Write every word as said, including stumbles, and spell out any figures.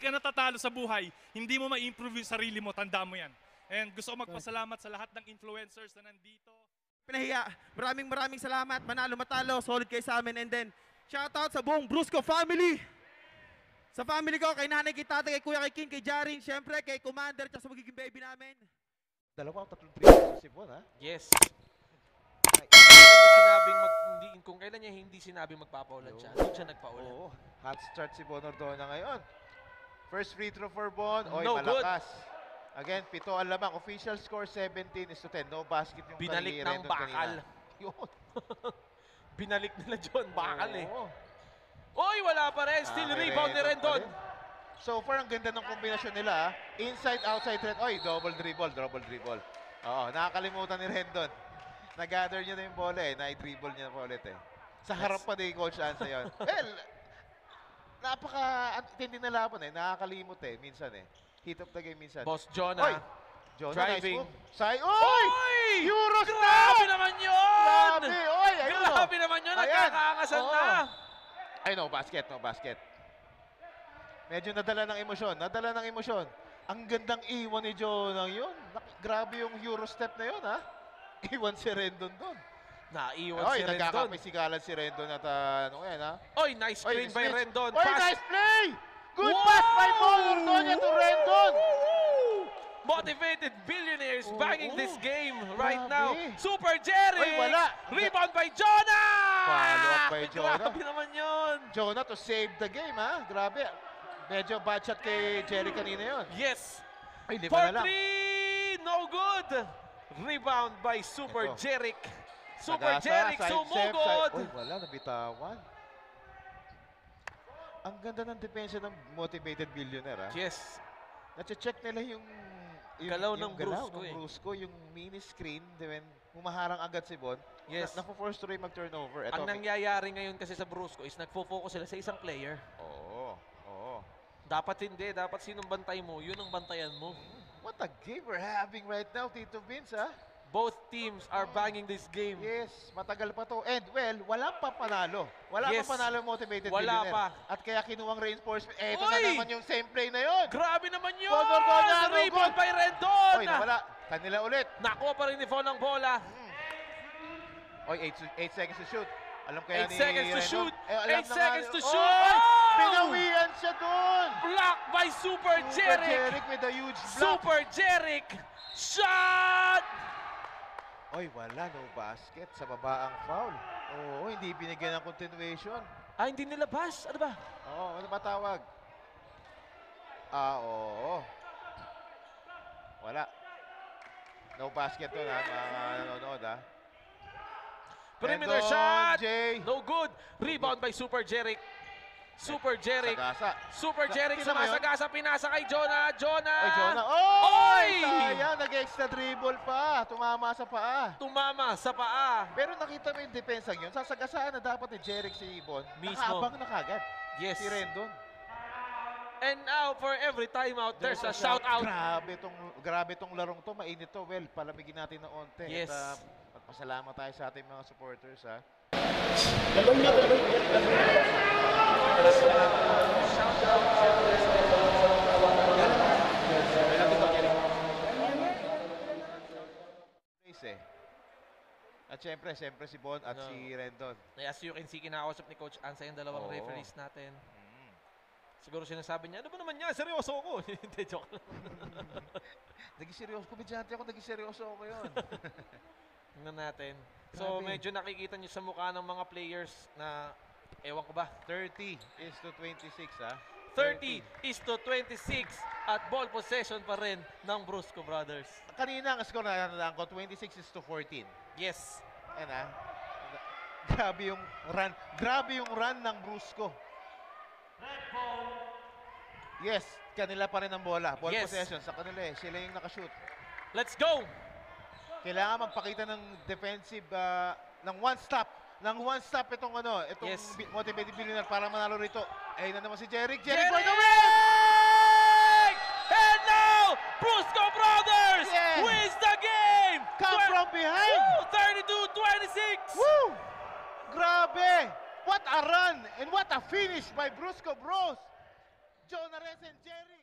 ka natatalo sa buhay, hindi mo ma-improve yung sarili mo, tanda mo yan. And gusto ko magpasalamat sa lahat ng influencers na nandito. Pinahiya. Maraming maraming salamat. Manalo matalo, solid kayo sa amin. And then, shoutout sa buong Brusko family. Sa family ko, kay nanay, kay tatay, kay kuya, kay King, kay Jarin, syempre, kay Commander, tsaka sa magiging baby namin. Dalawa o tatlong triple si Bon, ha? Yes. Ay, kung kailan niya sinabing mag, hindi, kung kailan niya hindi sinabing magpapaulan siya, hindi siya nagpaulan. Oo. Hot start si Bon Ordona ngayon. First free throw for Bon. Oy, no malakas. Good. Again, pito ang lamang. Official score seventeen is to ten. No basket yung binalik ng bakal. Yun. Binalik nila John, bakal eh. Oo. Oy, wala pa rin. Still ah, rebound ni Rendon. So far, ang ganda ng kombinasyon nila. Inside, outside, Rendon. Oy, double dribble, double dribble. Oo, nakakalimutan ni Rendon. Nag-gather niya na yung bola eh. Na-dribble niya na ulit eh. Sa harap pa din Coach Ansa yun. Well, napaka-tindi na laban eh. Nakakalimot eh, minsan eh. Hit up the game minsan. Boss Jonah. Oy, Jonah, driving. Nice move. Say, oy! Oy! Eurostep! Grabe naman yun! Grabe! Oy, ayun o. Grabe naman yun. Nagkakaangasan na. Ay, no, basket, no, basket. Medyo nadala ng emosyon, nadala ng emosyon. Ang gandang iwan ni Jonah yun. Grabe yung Eurostep na yun, ha? Iwan si Rendon doon. Naiwan Oy, si Rendon. nagkakapisigalan si Rendon at uh, ano yan, ha? Oy, nice screen by Rendon. Oy, pass. nice play! Good Whoa! pass by Bon Ordona to Rendon! Motivated Billionaires oh, banging oh. this game right Grabe. now. Super Jerry! Oy, wala. Rebound by Jonah! Follow up by Jonah. Grabe naman yun. Jonah to save the game, ha? Grabe. Medyo bad shot kay Jerry kanina yun. Yes. Ay, lima For na lang. three, no good. Rebound by Super Ito. Jeric. Super Sagasa, Jeric side sumugod. Uy, wala, nabitawan. Ang ganda ng depensa ng Motivated Billionaire, ha? Yes. Nache-check nila yung yung galaw yung ng galaw Brusko, ng eh. Brusko, yung mini screen, then humaharang agad si Bon. Yes. Na, napo-force to rin mag-turnover. Ang nangyayari ngayon kasi sa Brusko is nagfo-focus sila sa isang player. Oo, oo. Dapat hindi. Dapat sinong bantay mo, yun ang bantayan mo. What a game we're having right now, Tito Vince, ha? Both teams are banging this game. Yes, matagal pa to. And, well, wala pa panalo. Wala yes. pa panalo Motivated Wala Billionaire. pa. At kaya kinuwang reinforcement. Eto Oy! na naman yung same play na yun. Grabe naman yun! Bon Ordona, no Rebound good. by Rendon! Oy, nawala. Kanila ulit. Nakuha pa rin ni Von ang bola. Hmm. Oy, eight seconds to shoot. Alam kaya eight ni seconds to Rendon. shoot. Eh, alam eight na seconds nga, to oh, shoot. Ay, pinawian siya doon. Block by Super Super Jeric. Jeric with a huge block. Super Jeric. Shot! Oy, wala, no basket. Sa baba ang foul. Oo, hindi binigyan ng continuation. Ah, hindi nilabas. Ano ba? Oo, ano ba tawag? Ah, oo. Wala. No basket doon, ha, mga nanonood, ha. Perimeter Rendon, shot. Jay. No good. Rebound by Super Jeric. Super Jeric. Sagasa. Super Jeric Tingnan mo yun. sumasagasa. Pinasa kay Jonah. Jonah. Oy, Jonah. Oh! Oy! Sayang, nag-extra dribble pa. Tumama sa paa. Tumama sa paa. Pero nakita mo yung depensa yun. Sasagasaan na dapat ni Jeric si Ibon. Mismo. Nakaabang na kagad. Yes. Si Rendon. And now, for every timeout, there's, there's a shout out. Grabe tong, grabe tong larong to. Mainit to. Well, palamigin natin na onte. Yes. At, uh, magpasalamat tayo sa ating mga supporters, ha. At syempre, syempre si Bon at no. si Rendon. As you can see, kinakausap ni Coach Ansa yung dalawang oh. referees natin. Mm. Siguro sinasabi niya, ano ba naman niya? Seryoso ako. Hindi, joke lang. Naging seryoso. Kumidyante ako, naging seryoso ako yun. Tingnan natin. So, Grabe. medyo nakikita niyo sa mukha ng mga players na, ewan ko ba? thirty is to twenty-six, ha? thirty is to twenty-six at ball possession pa rin ng Brusko Brothers. Kanina ang score na natandaan ko, twenty-six is to fourteen. Yes. Yan, ha? Grabe yung run. Grabe yung run ng Brusko. Yes, kanila pa rin ang bola. Ball yes. possession sa kanila eh. Sila yung nakashoot. Let's go! Kailangan magpakita ng defensive, uh, ng one stop. Ng one stop itong ano, itong yes. Motivated Billionaire para manalo rito. Ayun na naman si Jeric. Jeric Jeric for the win! And now, Brusko Brothers yes. wins the game! Come from behind! thirty-two twenty-six! Woo! Grabe! What a run and what a finish by Brusko Bros! Jonares and Jerry.